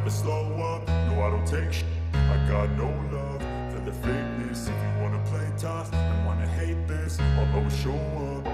never slow up, no I don't take shit. I got no love for the fakeness. If you wanna play tough and wanna hate this, I'll always show up.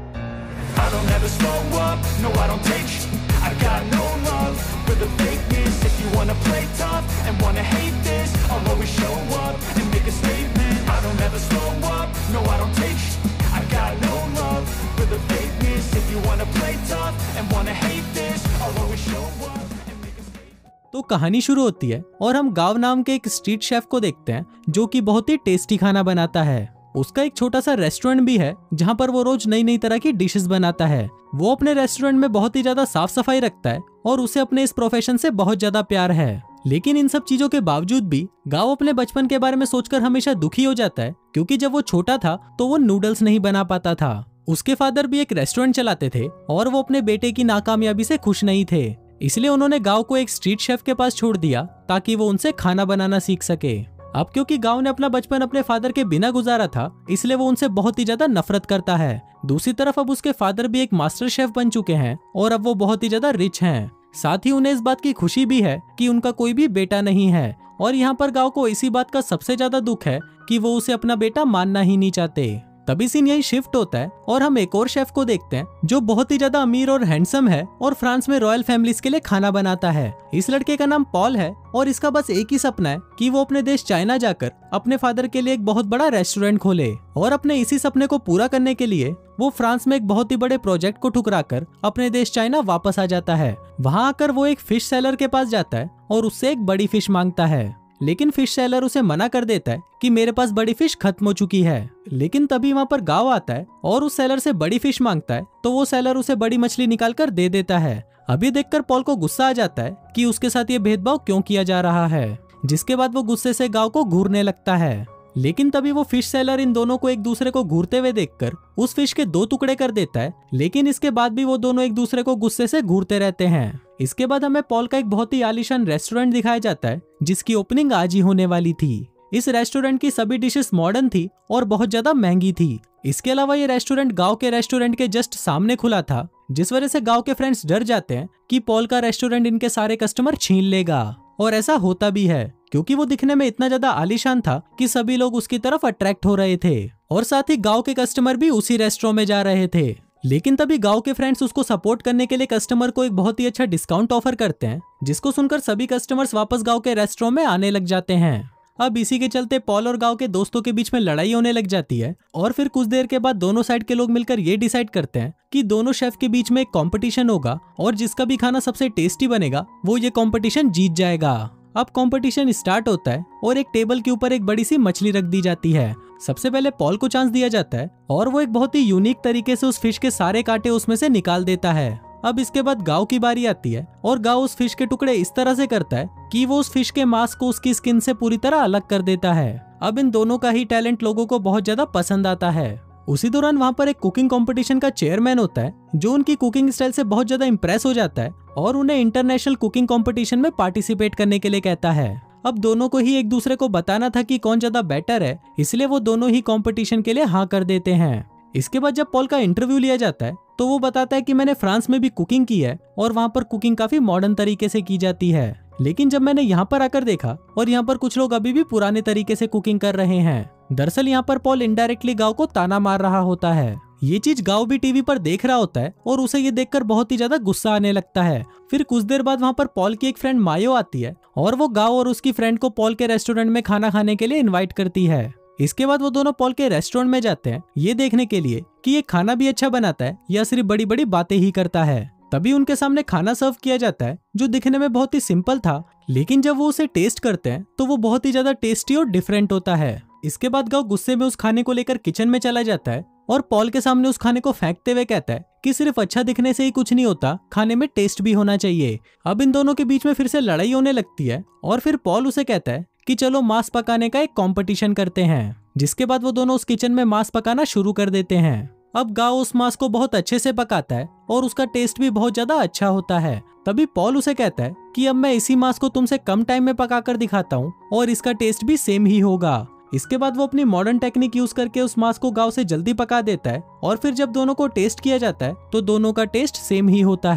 I don't ever slow up, no I don't take shit. I got no love for the fakeness. If you wanna play tough and wanna hate this, I'll always show up and make a statement. I don't ever slow up, no I don't take shit. I got no love for the fakeness. If you wanna play tough and wanna hate this, I'll always show up and make a statement. तो कहानी शुरू होती है और हम गाव नाम के एक स्ट्रीट शेफ को देखते हैं जो कि बहुत ही टेस्टी खाना बनाता है। उसका एक छोटा सा रेस्टोरेंट भी है जहाँ पर वो रोज नई नई तरह की डिशेस बनाता है। वो अपने रेस्टोरेंट में बहुत ही ज्यादा साफ सफाई रखता है और उसे अपने इस प्रोफेशन से बहुत ज्यादा प्यार है। लेकिन इन सब चीजों के बावजूद भी गाव अपने बचपन के बारे में सोचकर हमेशा दुखी हो जाता है, क्योंकि जब वो छोटा था तो वो नूडल्स नहीं बना पाता था। उसके फादर भी एक रेस्टोरेंट चलाते थे और वो अपने बेटे की नाकामयाबी से खुश नहीं थे, इसलिए उन्होंने गांव को एक स्ट्रीट शेफ के पास छोड़ दिया ताकि वो उनसे खाना बनाना सीख सके। अब क्योंकि गांव ने अपना बचपन अपने फादर के बिना गुजारा था, इसलिए वो उनसे बहुत ही ज्यादा नफरत करता है। दूसरी तरफ अब उसके फादर भी एक मास्टर शेफ बन चुके हैं और अब वो बहुत ही ज्यादा रिच हैं। साथ ही उन्हें इस बात की खुशी भी है कि उनका कोई भी बेटा नहीं है। और यहाँ पर गांव को इसी बात का सबसे ज्यादा दुख है कि वो उसे अपना बेटा मानना ही नहीं चाहते। तभी सीन यही शिफ्ट होता है और हम एक और शेफ को देखते हैं जो बहुत ही ज्यादा अमीर और हैंडसम है और फ्रांस में रॉयल फैमिलीज के लिए खाना बनाता है। इस लड़के का नाम पॉल है और इसका बस एक ही सपना है कि वो अपने देश चाइना जाकर अपने फादर के लिए एक बहुत बड़ा रेस्टोरेंट खोले। और अपने इसी सपने को पूरा करने के लिए वो फ्रांस में एक बहुत ही बड़े प्रोजेक्ट को ठुकराकर अपने देश चाइना वापस आ जाता है। वहाँ आकर वो एक फिश सेलर के पास जाता है और उससे एक बड़ी फिश मांगता है, लेकिन फिश सेलर उसे मना कर देता है कि मेरे पास बड़ी फिश खत्म हो चुकी है। लेकिन तभी वहाँ पर गांव आता है और उस सेलर से बड़ी फिश मांगता है, तो वो सेलर उसे बड़ी मछली निकाल कर दे देता है। अभी देखकर पॉल को गुस्सा आ जाता है कि उसके साथ ये भेदभाव क्यों किया जा रहा है, जिसके बाद वो गुस्से से गांव को घूरने लगता है। लेकिन तभी वो फिश सेलर इन दोनों को एक दूसरे को घूरते हुए देखकर उस फिश के 2 टुकड़े कर देता है। लेकिन इसके बाद भी वो दोनों एक दूसरे को गुस्से से घूरते रहते हैं। इसके बाद हमें पॉल का एक बहुत ही आलीशान रेस्टोरेंट दिखाया जाता है जिसकी ओपनिंग आज ही होने वाली थी। इस रेस्टोरेंट की सभी डिशेस मॉडर्न थी और बहुत ज्यादा महंगी थी। इसके अलावा ये रेस्टोरेंट गांव के रेस्टोरेंट के जस्ट सामने खुला था, जिस वजह से गांव के फ्रेंड्स डर जाते हैं कि पॉल का रेस्टोरेंट इनके सारे कस्टमर छीन लेगा। और ऐसा होता भी है, क्योंकि वो दिखने में इतना ज्यादा आलीशान था कि सभी लोग उसकी तरफ अट्रैक्ट हो रहे थे और साथ ही गांव के कस्टमर भी उसी रेस्टोरेंट में जा रहे थे। लेकिन तभी गांव के फ्रेंड्स उसको सपोर्ट करने के लिए कस्टमर को एक बहुत ही अच्छा डिस्काउंट ऑफर करते हैं, जिसको सुनकर सभी कस्टमर्स वापस गांव के रेस्टोरेंट में आने लग जाते हैं। अब इसी के चलते पॉल और गांव के दोस्तों के बीच में लड़ाई होने लग जाती है और फिर कुछ देर के बाद दोनों साइड के लोग मिलकर ये डिसाइड करते हैं कि दोनों शेफ के बीच में एक कंपटीशन होगा और जिसका भी खाना सबसे टेस्टी बनेगा वो ये कंपटीशन जीत जाएगा। अब कंपटीशन स्टार्ट होता है और एक टेबल के ऊपर एक बड़ी सी मछली रख दी जाती है। सबसे पहले पॉल को चांस दिया जाता है और वो एक बहुत ही यूनिक तरीके से उस फिश के सारे कांटे उसमें से निकाल देता है। अब इसके बाद गांव की बारी आती है और गांव उस फिश के टुकड़े इस तरह से करता है कि वो उस फिश के मांस को उसकी स्किन से पूरी तरह अलग कर देता है। अब इन दोनों का ही टैलेंट लोगों को बहुत ज्यादा पसंद आता है। उसी दौरान वहाँ पर एक कुकिंग कंपटीशन का चेयरमैन होता है जो उनकी कुकिंग स्टाइल से बहुत ज्यादा इंप्रेस हो जाता है और उन्हें इंटरनेशनल कुकिंग कंपटीशन में पार्टिसिपेट करने के लिए कहता है। अब दोनों को ही एक दूसरे को बताना था कि कौन ज्यादा बेटर है, इसलिए वो दोनों ही कंपटीशन के लिए हाँ कर देते हैं। इसके बाद जब पॉल का इंटरव्यू लिया जाता है तो वो बताता है कि मैंने फ्रांस में भी कुकिंग की है और वहाँ पर कुकिंग काफी मॉडर्न तरीके से की जाती है, लेकिन जब मैंने यहाँ पर आकर देखा और यहाँ पर कुछ लोग अभी भी पुराने तरीके से कुकिंग कर रहे हैं। दरअसल यहाँ पर पॉल इनडायरेक्टली गांव को ताना मार रहा होता है। ये चीज गांव भी टीवी पर देख रहा होता है और उसे ये देखकर बहुत ही ज्यादा गुस्सा आने लगता है। फिर कुछ देर बाद वहाँ पर पॉल की एक फ्रेंड मायो आती है और वो गांव और उसकी फ्रेंड को पॉल के रेस्टोरेंट में खाना खाने के लिए इन्वाइट करती है। इसके बाद वो दोनों पॉल के रेस्टोरेंट में जाते हैं ये देखने के लिए कि ये खाना भी अच्छा बनाता है या सिर्फ बड़ी बड़ी बातें ही करता है। तभी उनके सामने खाना सर्व किया जाता है जो दिखने में बहुत ही सिंपल था, लेकिन जब वो उसे टेस्ट करते हैं तो वो बहुत ही ज्यादा टेस्टी और डिफरेंट होता है। इसके बाद गांव गुस्से में उस खाने को लेकर किचन में चला जाता है और पॉल के सामने उस खाने को फेंकते हुए कहता है कि सिर्फ अच्छा दिखने से ही कुछ नहीं होता, खाने में टेस्ट भी होना चाहिए। अब इन दोनों के बीच में फिर से लड़ाई होने लगती है और फिर पॉल उसे कहता है कि चलो मांस पकाने का एक कंपटीशन करते हैं, जिसके बाद वो दोनों उस किचन में मांस पकाना शुरू कर देते हैं। अब गांव उस मांस को बहुत अच्छे से पकाता है और उसका टेस्ट भी बहुत ज्यादा अच्छा होता है। तभी पॉल उसे कहता है कि अब मैं इसी मांस को तुमसे कम टाइम में पकाकर दिखाता हूँ और इसका टेस्ट भी सेम ही होगा। इसके बाद वो अपनी मॉडर्न टेक्निक यूज करके उस मांस को गांव से जल्दी पका देता है और फिर जब दोनों को टेस्ट किया जाता है तो दोनों का टेस्ट सेम ही होता है।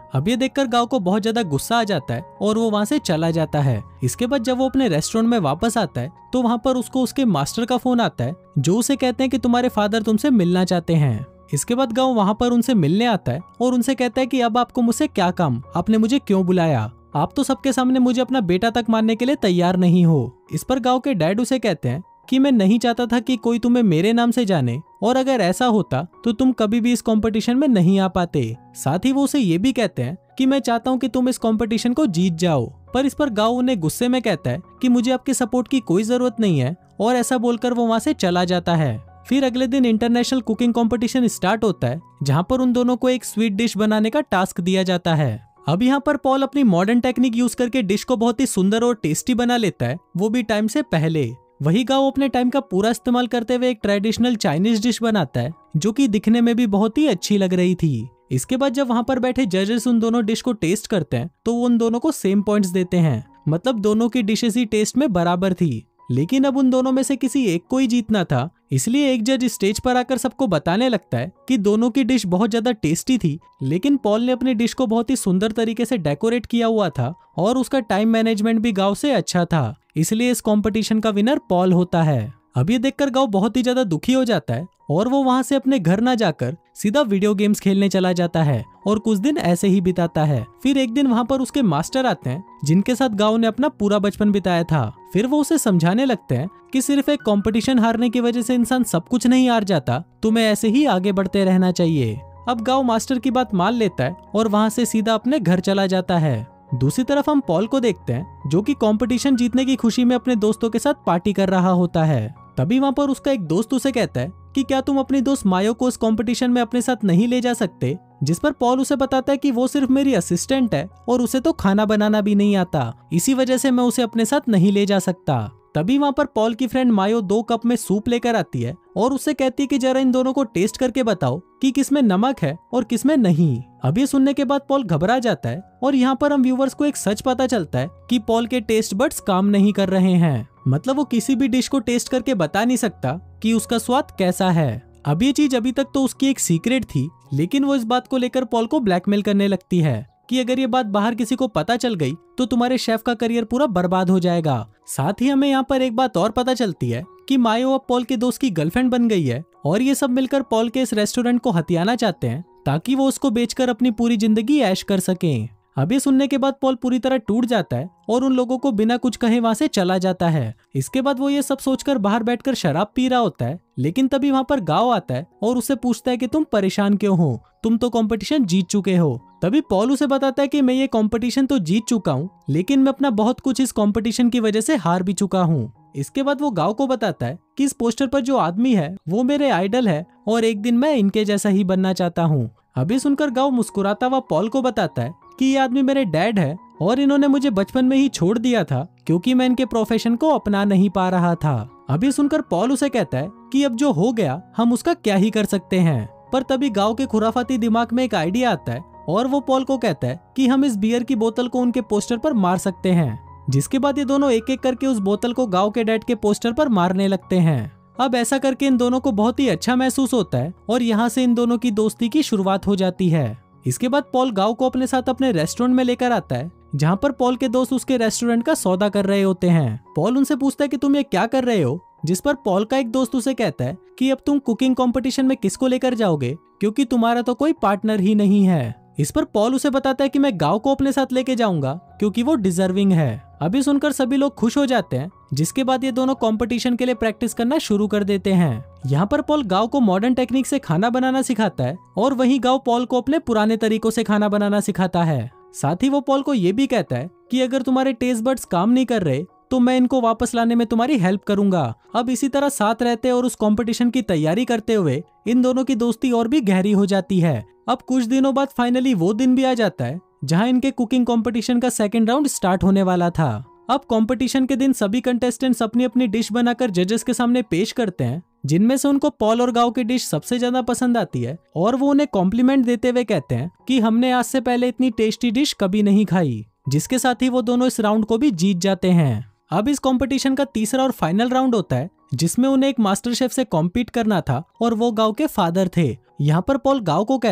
अब ये देखकर गाव को बहुत ज्यादा गुस्सा आ जाता है और वो वहाँ से चला जाता है। इसके बाद जब वो अपने रेस्टोरेंट में वापस आता है तो वहाँ पर उसको उसके मास्टर का फोन आता है, जो उसे कहते हैं कि तुम्हारे फादर तुमसे मिलना चाहते हैं। इसके बाद गाँव वहाँ पर उनसे मिलने आता है और उनसे कहता है कि अब आपको मुझसे क्या काम, आपने मुझे क्यों बुलाया, आप तो सबके सामने मुझे अपना बेटा तक मारने के लिए तैयार नहीं हो। इस पर गाँव के डैड उसे कहते हैं कि मैं नहीं चाहता था कि कोई तुम्हें मेरे नाम से जाने, और अगर ऐसा होता तो तुम कभी भी इस कंपटीशन में नहीं आ पाते। साथ ही वो उसे ये भी कहते हैं कि मैं चाहता हूँ कि तुम इस कंपटीशन को जीत जाओ। पर इस पर गाँव उन्हें गुस्से में कहता है कि मुझे आपके सपोर्ट की कोई जरूरत नहीं है, और ऐसा बोलकर वो वहाँ से चला जाता है। फिर अगले दिन इंटरनेशनल कुकिंग कंपटीशन स्टार्ट होता है, जहाँ पर उन दोनों को एक स्वीट डिश बनाने का टास्क दिया जाता है। अब यहाँ पर पॉल अपनी मॉडर्न टेक्निक यूज करके डिश को बहुत ही सुंदर और टेस्टी बना लेता है, वो भी टाइम से पहले। वही गाँव अपने टाइम का पूरा इस्तेमाल करते हुए एक ट्रेडिशनल चाइनीज डिश बनाता है, जो कि दिखने में भी बहुत ही अच्छी लग रही थी। इसके बाद जब वहाँ पर बैठे जजेस उन दोनों डिश को टेस्ट करते हैं तो वो उन दोनों को सेम पॉइंट्स देते हैं, मतलब दोनों की डिशेस ही टेस्ट में बराबर थी। लेकिन अब उन दोनों में से किसी एक को ही जीतना था, इसलिए एक जज स्टेज पर आकर सबको बताने लगता है कि दोनों की डिश बहुत ज्यादा टेस्टी थी, लेकिन पॉल ने अपनी डिश को बहुत ही सुंदर तरीके से डेकोरेट किया हुआ था और उसका टाइम मैनेजमेंट भी गाँव से अच्छा था, इसलिए इस कंपटीशन का विनर पॉल होता है। अब ये देखकर गाँव बहुत ही ज्यादा दुखी हो जाता है और वो वहाँ से अपने घर ना जाकर सीधा वीडियो गेम्स खेलने चला जाता है और कुछ दिन ऐसे ही बिताता है। फिर एक दिन वहाँ पर उसके मास्टर आते हैं, जिनके साथ गाँव ने अपना पूरा बचपन बिताया था। फिर वो उसे समझाने लगते हैं कि सिर्फ एक कंपटीशन हारने की वजह से इंसान सब कुछ नहीं हार जाता, तुम्हें ऐसे ही आगे बढ़ते रहना चाहिए। अब गाँव मास्टर की बात मान लेता है और वहाँ से सीधा अपने घर चला जाता है। दूसरी तरफ हम पॉल को देखते हैं, जो कि कंपटीशन जीतने की खुशी में अपने दोस्तों के साथ पार्टी कर रहा होता है। तभी वहाँ पर उसका एक दोस्त उसे कहता है कि क्या तुम अपनी दोस्त मायो को इस कंपटीशन में अपने साथ नहीं ले जा सकते, जिस पर पॉल उसे बताता है कि वो सिर्फ मेरी असिस्टेंट है और उसे तो खाना बनाना भी नहीं आता, इसी वजह से मैं उसे अपने साथ नहीं ले जा सकता। तभी वहाँ पर पॉल की फ्रेंड मायो 2 कप में सूप लेकर आती है और उससे कहती है कि जरा इन दोनों को टेस्ट करके बताओ कि किसमें नमक है और किसमें नहीं। अब ये सुनने के बाद पॉल घबरा जाता है और यहाँ पर हम व्यूवर्स को एक सच पता चलता है कि पॉल के टेस्ट बड्स काम नहीं कर रहे हैं, मतलब वो किसी भी डिश को टेस्ट करके बता नहीं सकता कि उसका स्वाद कैसा है। अब ये चीज अभी तक तो उसकी एक सीक्रेट थी, लेकिन वो इस बात को लेकर पॉल को ब्लैकमेल करने लगती है कि अगर ये बात बाहर किसी को पता चल गई तो तुम्हारे शेफ का करियर पूरा बर्बाद हो जाएगा। साथ ही हमें यहाँ पर एक बात और पता चलती है कि मायो अब पॉल के दोस्त की गर्लफ्रेंड बन गई है और ये सब मिलकर पॉल के इस रेस्टोरेंट को हथियाना चाहते हैं ताकि वो उसको बेचकर अपनी पूरी जिंदगी ऐश कर सकें। अब ये सुनने के बाद पॉल पूरी तरह टूट जाता है और उन लोगों को बिना कुछ कहे वहाँ से चला जाता है। इसके बाद वो ये सब सोचकर बाहर बैठकर शराब पी रहा होता है, लेकिन तभी वहाँ पर गाँव आता है और उससे पूछता है कि तुम परेशान क्यों हो, तुम तो कंपटीशन जीत चुके हो। तभी पॉल उसे बताता है कि मैं ये कंपटीशन तो जीत चुका हूँ, लेकिन मैं अपना बहुत कुछ इस कंपटीशन की वजह से हार भी चुका हूँ। इसके बाद वो गाँव को बताता है कि इस पोस्टर पर जो आदमी है वो मेरे आइडल है और एक दिन मैं इनके जैसा ही बनना चाहता हूँ। अभी सुनकर गाँव मुस्कुराता हुआ पॉल को बताता है कि ये आदमी मेरे डैड है और इन्होंने मुझे बचपन में ही छोड़ दिया था क्योंकि मैं इनके प्रोफेशन को अपना नहीं पा रहा था। अभी सुनकर पॉल उसे कहता है कि अब जो हो गया हम उसका क्या ही कर सकते हैं। पर तभी गाँव के खुराफाती दिमाग में एक आइडिया आता है और वो पॉल को कहता है कि हम इस बियर की बोतल को उनके पोस्टर पर मार सकते हैं। जिसके बाद ये दोनों एक एक करके उस बोतल को गाँव के डैड के पोस्टर पर मारने लगते हैं। अब ऐसा करके इन दोनों को बहुत ही अच्छा महसूस होता है और यहाँ से इन दोनों की दोस्ती की शुरुआत हो जाती है। इसके बाद पॉल गाँव को अपने साथ अपने रेस्टोरेंट में लेकर आता है, जहाँ पर पॉल के दोस्त उसके रेस्टोरेंट का सौदा कर रहे होते हैं। पॉल उनसे पूछता है कि तुम ये क्या कर रहे हो, जिस पर पॉल का एक दोस्त उसे कहता है कि अब तुम कुकिंग कंपटीशन में किसको लेकर जाओगे, क्योंकि तुम्हारा तो कोई पार्टनर ही नहीं है। इस पर पॉल उसे बताता है कि मैं गाँव को अपने साथ लेके जाऊंगा क्योंकि वो डिजर्विंग है। अभी सुनकर सभी लोग खुश हो जाते हैं, जिसके बाद ये दोनों कंपटीशन के लिए प्रैक्टिस करना शुरू कर देते हैं। यहाँ पर पॉल गाँव को मॉडर्न टेक्निक से खाना बनाना सिखाता है और वहीं गाँव पॉल को अपने पुराने तरीकों से खाना बनाना सिखाता है। साथ ही वो पॉल को ये भी कहता है कि अगर तुम्हारे टेस्ट बड्स काम नहीं कर रहे तो मैं इनको वापस लाने में तुम्हारी हेल्प करूंगा। अब इसी तरह साथ रहते और उस कंपटीशन की तैयारी करते हुए इन दोनों की दोस्ती और भी गहरी हो जाती है। अब कुछ दिनों बाद फाइनली वो दिन भी आ जाता है जहां इनके कुकिंग कंपटीशन का सेकंड राउंड स्टार्ट होने वाला था। अब कंपटीशन के दिन सभी कंटेस्टेंट्स अपनी अपनी डिश बनाकर जजेस के सामने पेश करते हैं, जिनमें से उनको पॉल और गाँव की डिश सबसे ज्यादा पसंद आती है और वो उन्हें कॉम्प्लीमेंट देते हुए कहते हैं कि हमने आज से पहले इतनी टेस्टी डिश कभी नहीं खाई, जिसके साथ ही वो दोनों इस राउंड को भी जीत जाते हैं। अब इस कंपटीशन का तीसरा और फाइनल राउंड होता है, जिसमें उन्हें एक मास्टर शेफ से कॉम्पीट करना था और वो गाँव के फादर थे। यहाँ पर पॉल गाँव को कहता है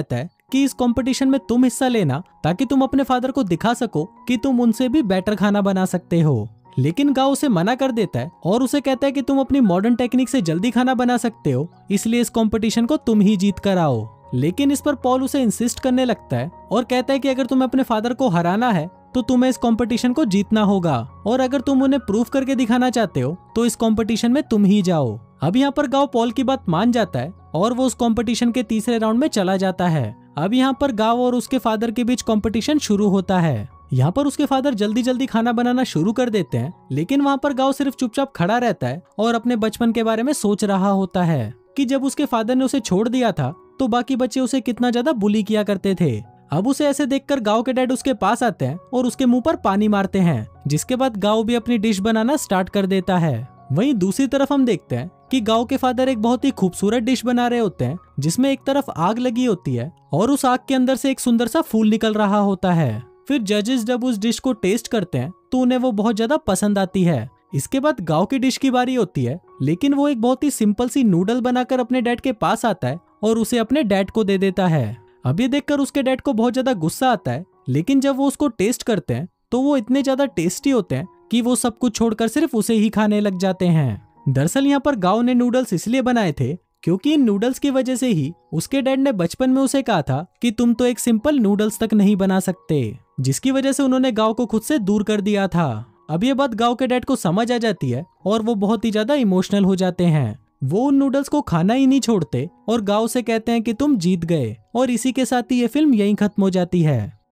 कि इस कंपटीशन में तुम हिस्सा लेना ताकि तुम अपने फादर को दिखा सको कि तुम उनसे भी बेटर खाना बना सकते हो। लेकिन गाओ उसे मना कर देता है और उसे कहता है कि तुम अपनी मॉडर्न टेक्निक से जल्दी खाना बना सकते हो, इसलिए इस कंपटीशन को तुम ही जीत कर आओ। लेकिन इस पर पॉल उसे इंसिस्ट करने लगता है और कहता है कि अगर तुम्हें अपने फादर को हराना है तो तुम्हें इस कंपटीशन को जीतना होगा, और अगर तुम उन्हें प्रूफ करके दिखाना चाहते हो तो इस कंपटीशन में तुम ही जाओ। अब यहाँ पर गाओ पॉल की बात मान जाता है और वो उस कंपटीशन के तीसरे राउंड में चला जाता है। अब यहाँ पर गाओ और उसके फादर के बीच कंपटीशन शुरू होता है। यहाँ पर उसके फादर जल्दी जल्दी खाना बनाना शुरू कर देते हैं, लेकिन वहाँ पर गाओ सिर्फ चुपचाप खड़ा रहता है और अपने बचपन के बारे में सोच रहा होता है कि जब उसके फादर ने उसे छोड़ दिया था तो बाकी बच्चे उसे कितना ज्यादा बुली किया करते थे। अब उसे ऐसे देखकर गाओ के डैड उसके पास आते हैं और उसके मुंह पर पानी मारते हैं, जिसके बाद गाओ भी अपनी डिश बनाना स्टार्ट कर देता है। वहीं दूसरी तरफ हम देखते हैं कि गाओ के फादर एक बहुत ही खूबसूरत डिश बना रहे होते हैं, जिसमें एक तरफ आग लगी होती है और उस आग के अंदर से एक सुंदर सा फूल निकल रहा होता है। फिर जजेस जब उस डिश को टेस्ट करते हैं तो उन्हें वो बहुत ज्यादा पसंद आती है। इसके बाद गाओ की डिश की बारी होती है, लेकिन वो एक बहुत ही सिंपल सी नूडल बनाकर अपने डैड के पास आता है और उसे अपने डैड को दे देता है। अब ये देखकर उसके डैड को बहुत ज्यादा गुस्सा आता है, लेकिन जब वो उसको टेस्ट करते हैं तो वो इतने ज्यादा टेस्टी होते हैं कि वो सब कुछ छोड़कर सिर्फ उसे ही खाने लग जाते हैं। दरअसल यहाँ पर गाओ ने नूडल्स इसलिए बनाए थे क्योंकि इन नूडल्स की वजह से ही उसके डैड ने बचपन में उसे कहा था कि तुम तो एक सिंपल नूडल्स तक नहीं बना सकते, जिसकी वजह से उन्होंने गाओ को खुद से दूर कर दिया था। अब ये बात गाओ के डैड को समझ आ जाती है और वो बहुत ही ज्यादा इमोशनल हो जाते हैं। वो उन नूडल्स को खाना ही नहीं छोड़ते और गाओ से कहते हैं कि तुम जीत गए, और इसी के साथ ही ये फिल्म यहीं खत्म हो जाती है।